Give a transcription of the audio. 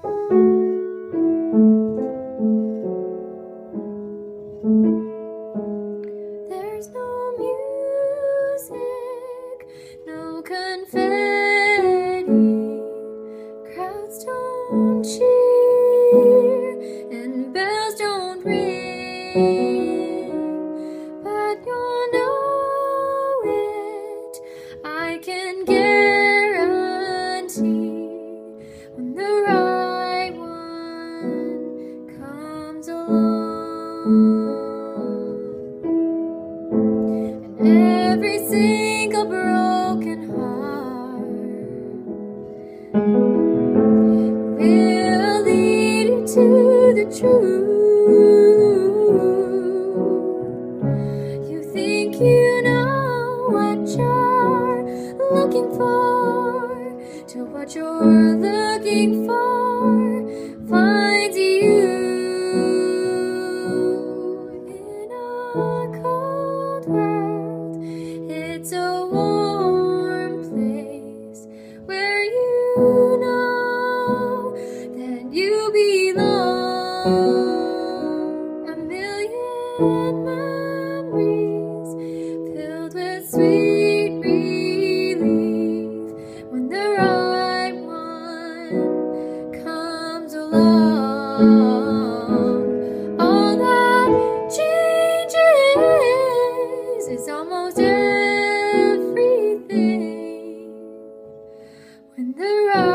There's no music, no confetti, crowds don't cheer, and bells don't ring, but you'll know it, I can guarantee, when the right one comes along. Every single broken heart will lead you to the truth. You think you know what you're looking for, till what you're looking for finds you in a cold world. It's a warm place where you know that you belong. A million memories filled with sweet relief when the right one comes along. All that changes is almost everything when the right